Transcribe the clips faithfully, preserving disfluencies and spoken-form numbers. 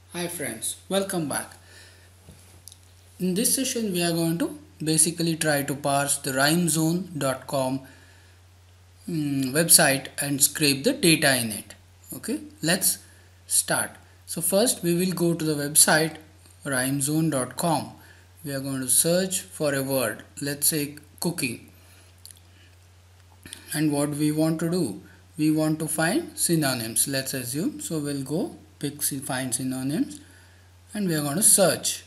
Hi friends, welcome back. In this session we are going to basically try to parse the rhymezone dot com mm, website and scrape the data in it. Okay, let's start. So first we will go to the website rhymezone dot com. We are going to search for a word, let's say cooking. And what we want to do, we want to find synonyms, let's assume. So we'll go pick find synonyms and we are going to search.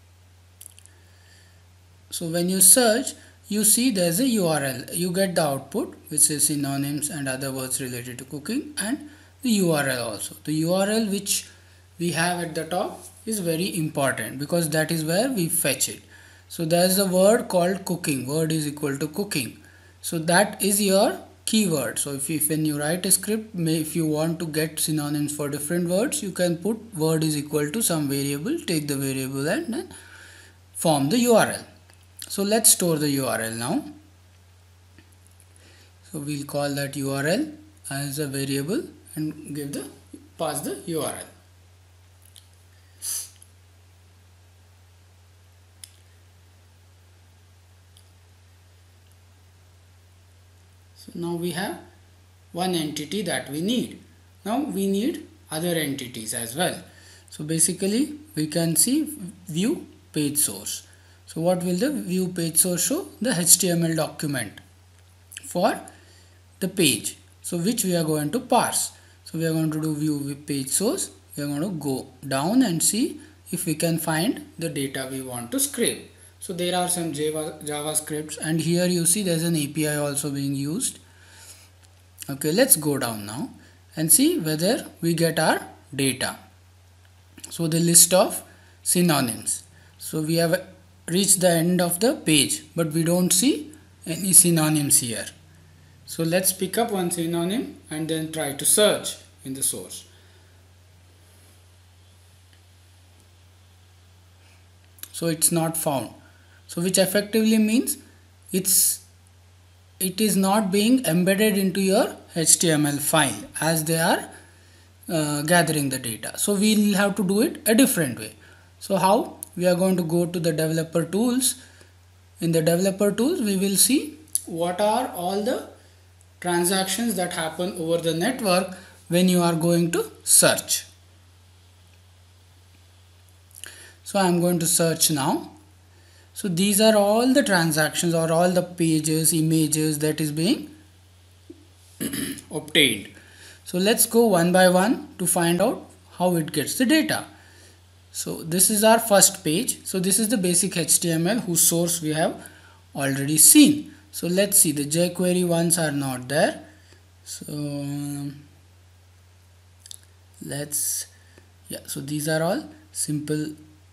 So when you search, you see there's a U R L. You get the output which is synonyms and other words related to cooking, and the U R L also. The U R L which we have at the top is very important because that is where we fetch it. So there's a word called cooking. Word is equal to cooking. So that is your keyword. So if, if when you write a script, may, if you want to get synonyms for different words, you can put word is equal to some variable, take the variable and then form the U R L. So let's store the U R L now. So we'll call that U R L as a variable and give the pass the U R L. So now we have one entity that we need. Now we need other entities as well. So basically we can see view page source. So what will the view page source show? The H T M L document for the page. So which we are going to parse. So we are going to do view page source. We are going to go down and see if we can find the data we want to scrape. So there are some Java, JavaScripts, and here you see there's an A P I also being used. Okay, let's go down now and see whether we get our data. So the list of synonyms. So we have reached the end of the page, but we don't see any synonyms here. So let's pick up one synonym and then try to search in the source. So it's not found. So which effectively means it's it is not being embedded into your H T M L file as they are uh, gathering the data. So we'll have to do it a different way. So how? We are going to go to the developer tools. In the developer tools, we will see what are all the transactions that happen over the network when you are going to search. So I am going to search now. So these are all the transactions or all the pages, images that is being obtained. So let's go one by one to find out how it gets the data. So this is our first page. So this is the basic H T M L whose source we have already seen. So let's see, the jQuery ones are not there. So let's, yeah, so these are all simple.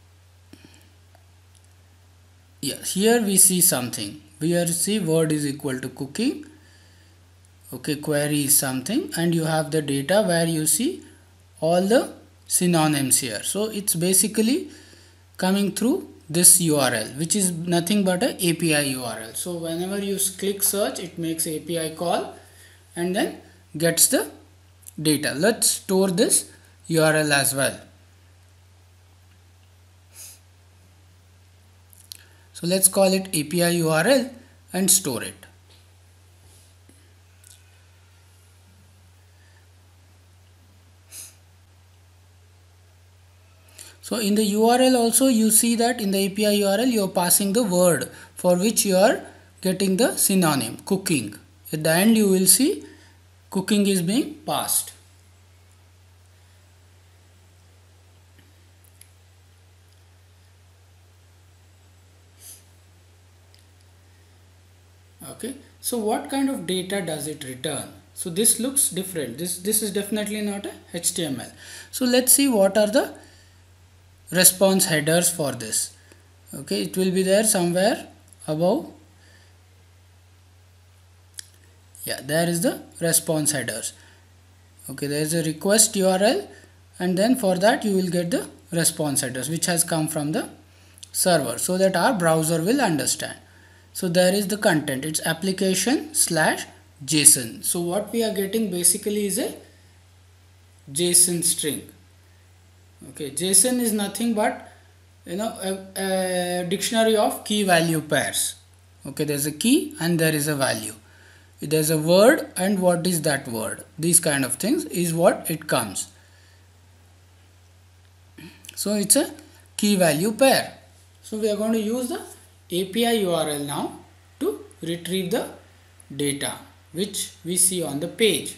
Yeah, here we see something. We here see word is equal to cooking. Okay, query is something, and you have the data where you see all the synonyms here. So it's basically coming through this U R L, which is nothing but a API U R L. So whenever you click search, it makes A P I call and then gets the data. Let's store this U R L as well. So let's call it A P I U R L and store it. So in the U R L also you see that in the A P I U R L you are passing the word for which you are getting the synonym cooking. At the end you will see cooking is being passed. Okay, so what kind of data does it return? So this looks different. This this is definitely not a H T M L. So let's see what are the response headers for this. Okay, it will be there somewhere above. Yeah, there is the response headers. Okay, there is a request U R L, and then for that you will get the response headers which has come from the server so that our browser will understand. So there is the content, it's application slash JSON. So what we are getting basically is a JSON string. Okay, JSON is nothing but, you know, a, a dictionary of key value pairs. Okay, there's a key and there is a value. There's a word and what is that word. These kind of things is what it comes. So it's a key value pair. So we are going to use the A P I U R L now to retrieve the data which we see on the page.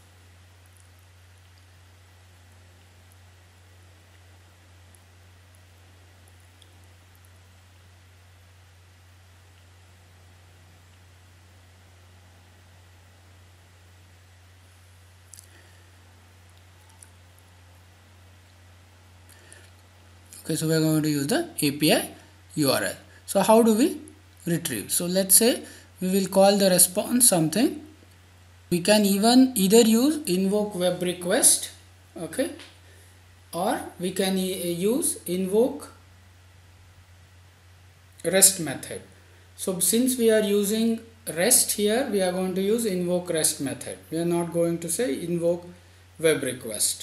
Okay, so we are going to use the A P I U R L. So how do we retrieve? So let's say we will call the response something. We can even either use invoke web request, okay, or we can use invoke REST method. So since we are using REST here, we are going to use invoke REST method. We are not going to say invoke web request.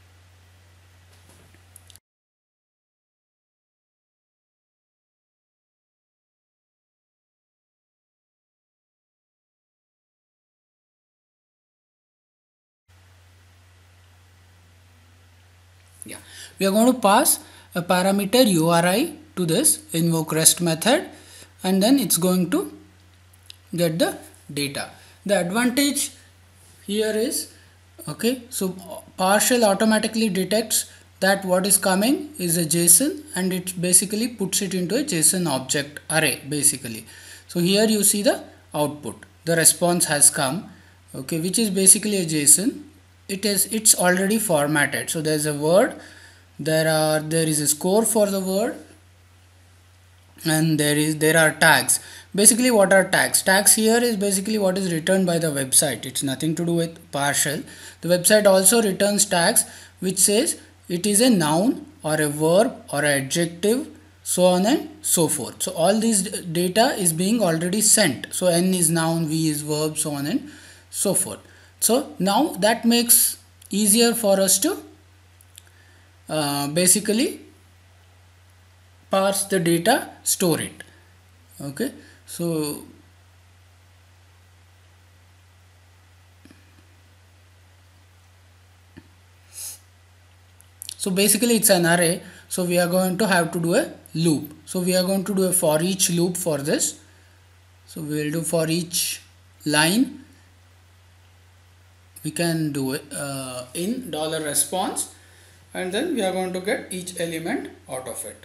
Yeah, we are going to pass a parameter U R I to this invoke REST method, and then it's going to get the data. The advantage here is, okay, so partial automatically detects that what is coming is a JSON, and it basically puts it into a JSON object array basically. So here you see the output, the response has come, okay, which is basically a JSON. It is it's already formatted. So there's a word, there are there is a score for the word, and there is there are tags. Basically, what are tags? Tags here is basically what is returned by the website. It's nothing to do with partial. The website also returns tags which says it is a noun or a verb or an adjective, so on and so forth. So all these data is being already sent. So N is noun, V is verb, so on and so forth. So now that makes easier for us to uh, basically parse the data, store it. Okay, so so basically it's an array. So we are going to have to do a loop. So we are going to do a for each loop for this. So we will do for each line. We can do it uh, in dollar response, and then we are going to get each element out of it.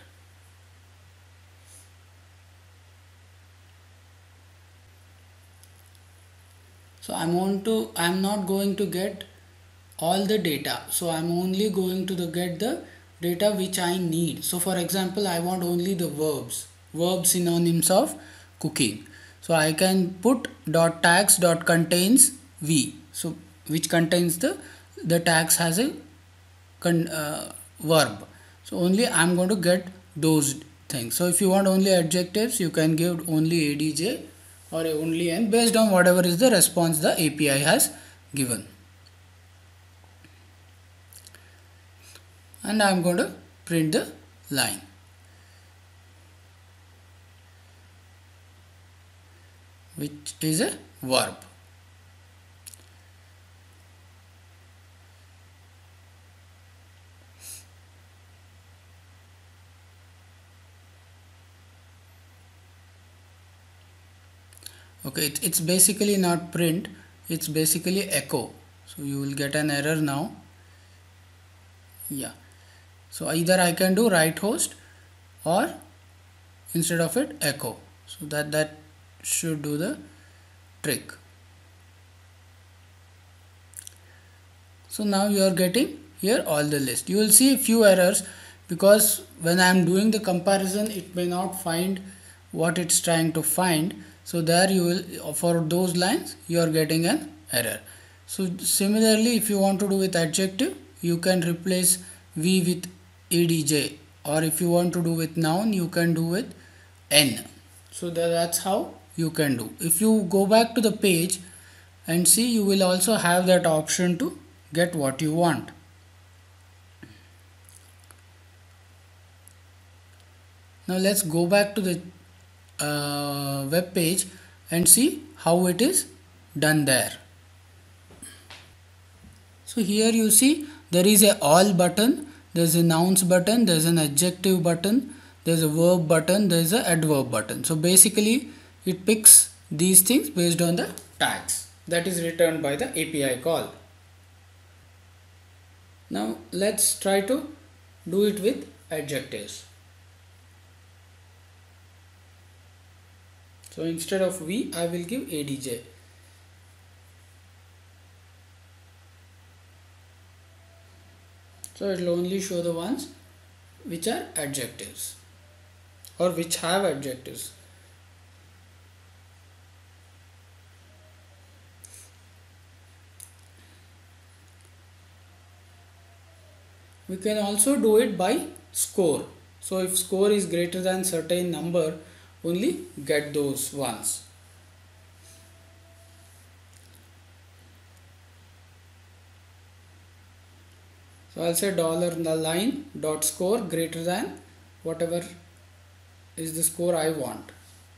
So I'm on to I'm not going to get all the data. So I'm only going to the get the data which I need. So for example, I want only the verbs, verb synonyms of cooking. So I can put dot tags dot contains v. So which contains the the tags has a con, uh, verb. So only I'm going to get those things. So if you want only adjectives, you can give only adj or only n based on whatever is the response the A P I has given. And I'm going to print the line. Which is a verb. Okay, it, it's basically not print, it's basically echo. So you will get an error now. Yeah. So either I can do write host or instead of it echo. So that that should do the trick. So now you are getting here all the list. You will see a few errors because when I am doing the comparison, it may not find what it's trying to find. So there you will, for those lines, you are getting an error. So similarly, if you want to do with adjective, you can replace v with adj, or if you want to do with noun, you can do with n. So that's how you can do. If you go back to the page and see, you will also have that option to get what you want. Now let's go back to the uh, web page and see how it is done there. So here you see there is a all button, there is a nouns button, there is an adjective button, there is a verb button, there is a adverb button. So basically it picks these things based on the tags that is returned by the A P I call. Now let's try to do it with adjectives. So instead of we, I will give A D J. So it will only show the ones which are adjectives or which have adjectives. We can also do it by score. So if score is greater than certain number, only get those ones. So I'll say dollar line dot score greater than whatever is the score I want.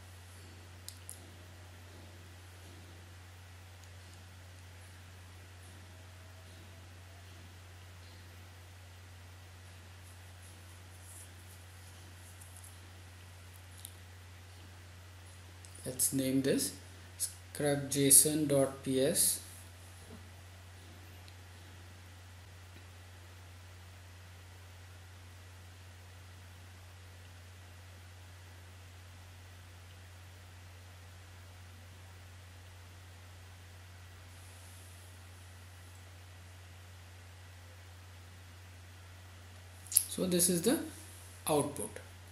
Let's name this scrap json.ps. So this is the output.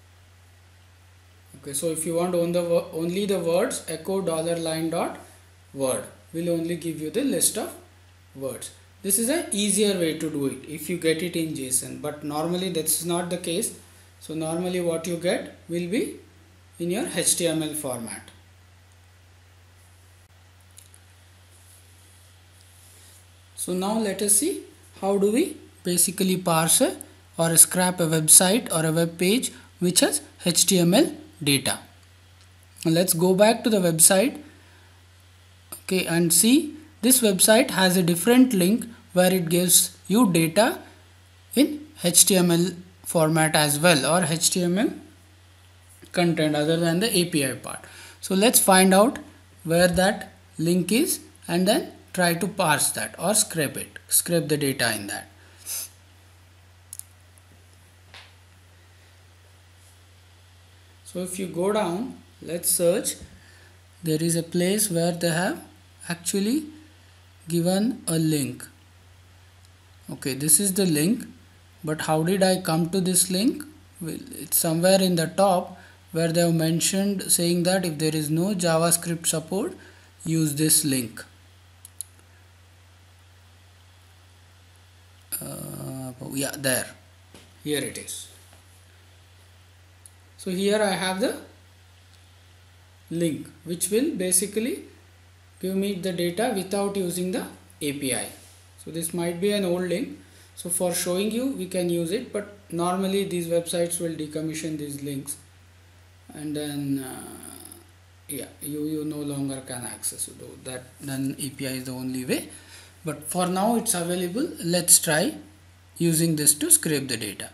Okay, so if you want on the only the words, echo dollar line dot word will only give you the list of words. This is an easier way to do it if you get it in JSON, but normally that's not the case. So normally what you get will be in your H T M L format. So now let us see how do we basically parse a or scrap a website or a web page which has H T M L data. Now let's go back to the website, okay, and see this website has a different link where it gives you data in H T M L format as well, or H T M L content other than the A P I part. So let's find out where that link is and then try to parse that or scrape it, scrape the data in that. So if you go down, let's search, there is a place where they have actually given a link. Okay, this is the link, but how did I come to this link? Well, it's somewhere in the top where they have mentioned saying that if there is no JavaScript support, use this link. Uh, yeah, there, here it is. So here I have the link which will basically give me the data without using the A P I. So this might be an old link. So for showing you we can use it, but normally these websites will decommission these links and then uh, yeah, you, you no longer can access it. That then A P I is the only way. But for now it's available. Let's try using this to scrape the data.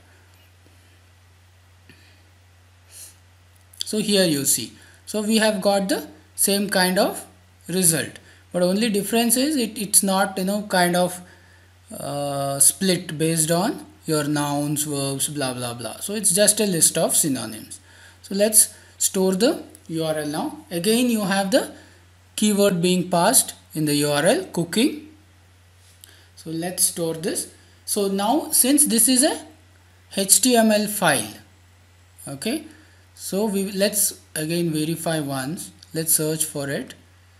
So here you see, so we have got the same kind of result, but only difference is it, it's not, you know, kind of uh, split based on your nouns, verbs, blah blah blah. So it's just a list of synonyms. So let's store the U R L now. Again you have the keyword being passed in the U R L, cooking. So let's store this. So now since this is a H T M L file, okay, so we let's again verify once. Let's search for it.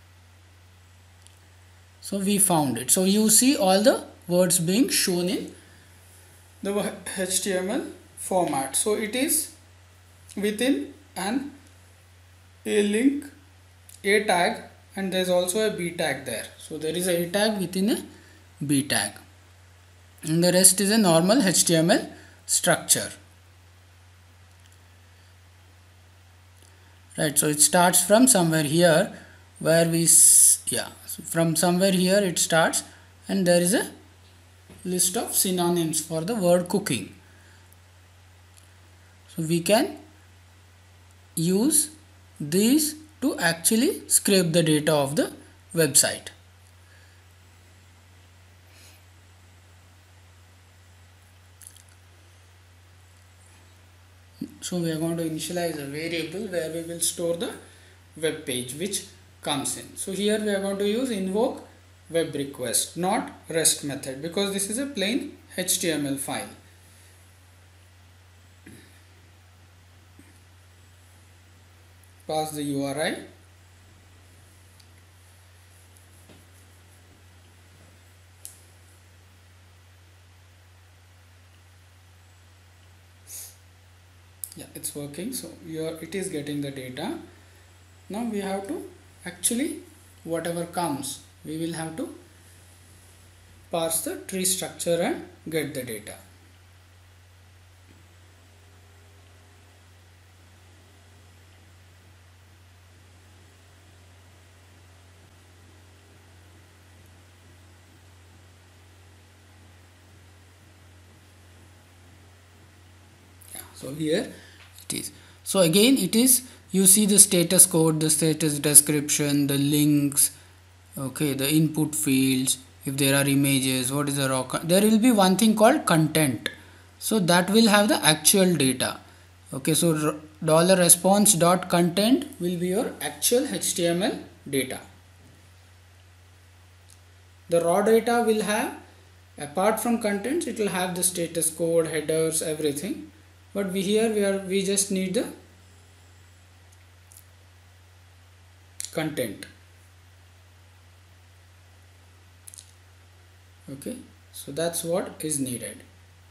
So we found it. So you see all the words being shown in the H T M L format. So it is within an a link, a tag, and there is also a b tag there. So there is a, a tag within a b tag, and the rest is a normal H T M L structure. right? So it starts from somewhere here where we yeah so from somewhere here it starts, and there is a list of synonyms for the word cooking. So we can use these to actually scrape the data of the website. So we are going to initialize a variable where we will store the web page which comes in. So here we are going to use invoke web request, not REST method, because this is a plain H T M L file. Pass the U R I. Yeah, it's working. So your it is getting the data. Now we have to actually, whatever comes, we will have to parse the tree structure and get the data. Yeah, so here it is. So again it is, you see the status code, the status description, the links, okay, the input fields, if there are images, what is the raw, there will be one thing called content, so that will have the actual data. Okay, so dollar response dot content will be your actual H T M L data. The raw data will have, apart from contents, it will have the status code, headers, everything, but we here we are we just need the content. Okay, so that's what is needed.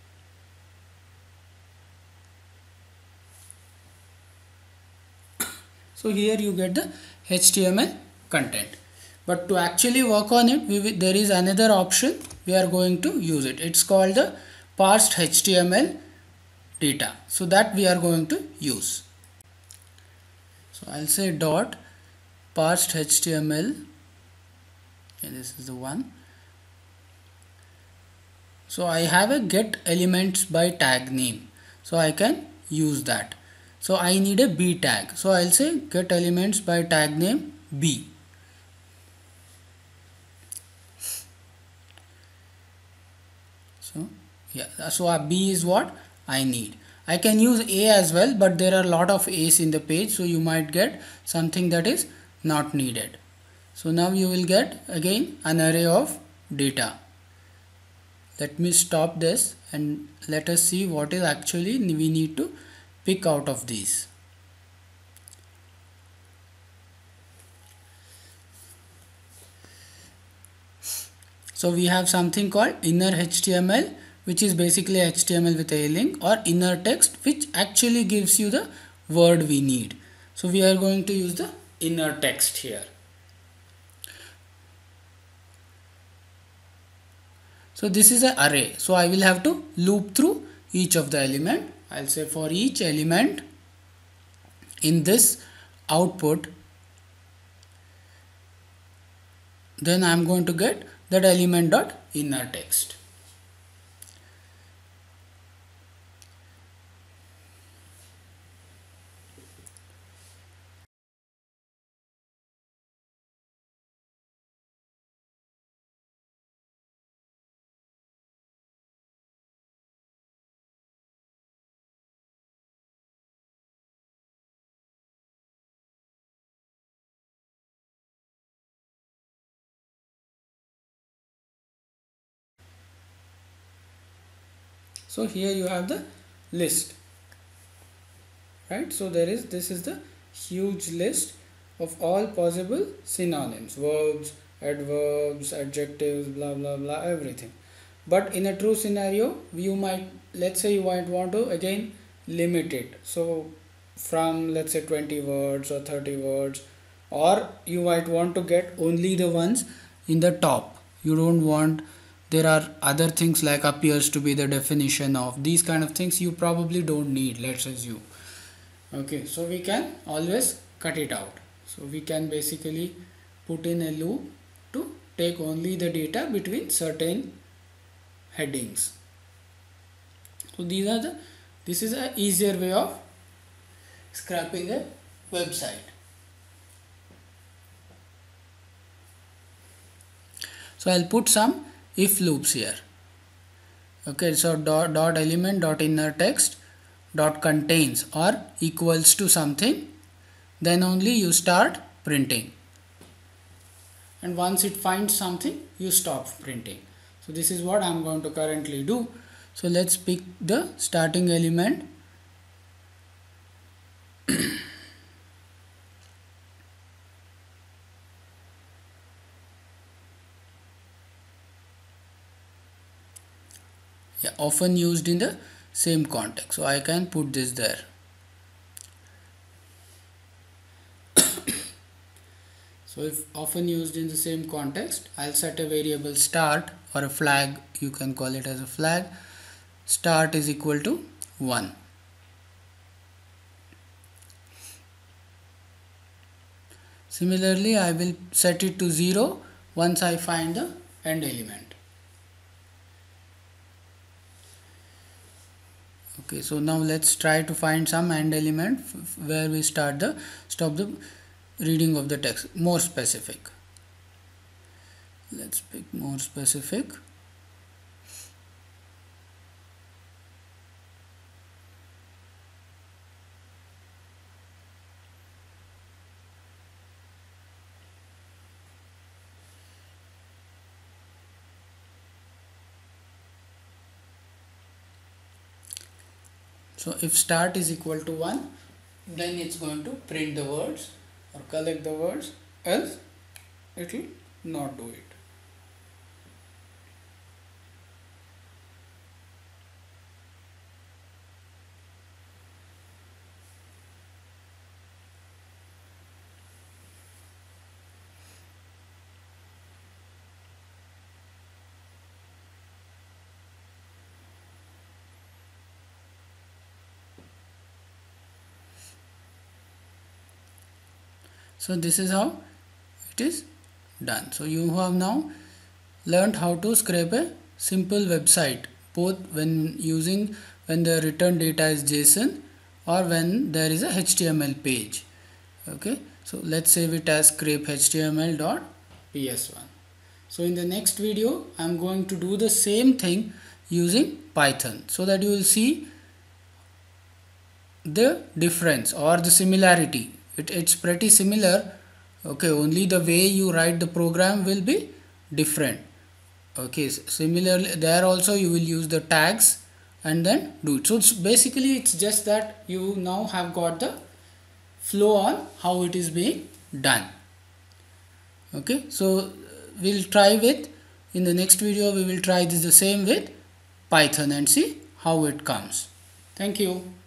So here you get the H T M L content, but to actually work on it, we will, there is another option we are going to use it. It's called the parsed H T M L data, so that we are going to use. So I'll say dot parsed H T M L. Okay, this is the one. So I have a get elements by tag name, so I can use that. So I need a B tag, so I'll say get elements by tag name B. So yeah, so a B is what I need. I can use A as well, but there are a lot of A's in the page, so you might get something that is not needed. So now you will get again an array of data. Let me stop this and let us see what is actually we need to pick out of these. So we have something called inner H T M L, which is basically H T M L with a link, or inner text, which actually gives you the word we need. So we are going to use the inner text here. So this is an array, so I will have to loop through each of the element. I'll say for each element in this output, then I'm going to get that element dot inner text. So here you have the list, right? So there is, this is the huge list of all possible synonyms, verbs, adverbs, adjectives, blah blah blah, everything. But in a true scenario, you might, let's say you might want to again limit it, so from let's say twenty words or thirty words, or you might want to get only the ones in the top. You don't want, there are other things like appears to be the definition of, these kind of things you probably don't need, let's assume. Okay, so we can always cut it out. So we can basically put in a loop to take only the data between certain headings. So these are the this is a easier way of scraping a website. So I'll put some if loops here. Okay, so dot, dot element dot inner text dot contains or equals to something, then only you start printing, and once it finds something you stop printing. So this is what I'm going to currently do. So let's pick the starting element. Yeah, often used in the same context, so I can put this there. So if often used in the same context, I'll set a variable start, or a flag, you can call it as a flag. Start is equal to one. Similarly, I will set it to zero once I find the end element. Okay, so now let's try to find some end element where we start the stop the reading of the text. More specific. Let's pick more specific. So if start is equal to one, then it's going to print the words or collect the words, else it will not do it. So this is how it is done. So you have now learned how to scrape a simple website, both when using when the return data is JSON or when there is a H T M L page. Okay, so let's save it as scrape H T M L dot P S one. So in the next video I am going to do the same thing using Python, so that you will see the difference or the similarity. It, it's pretty similar, okay, only the way you write the program will be different. Okay, similarly there also you will use the tags and then do it. So it's basically it's just that you now have got the flow on how it is being done. Okay, so we'll try with, in the next video we will try this the same with Python and see how it comes. Thank you.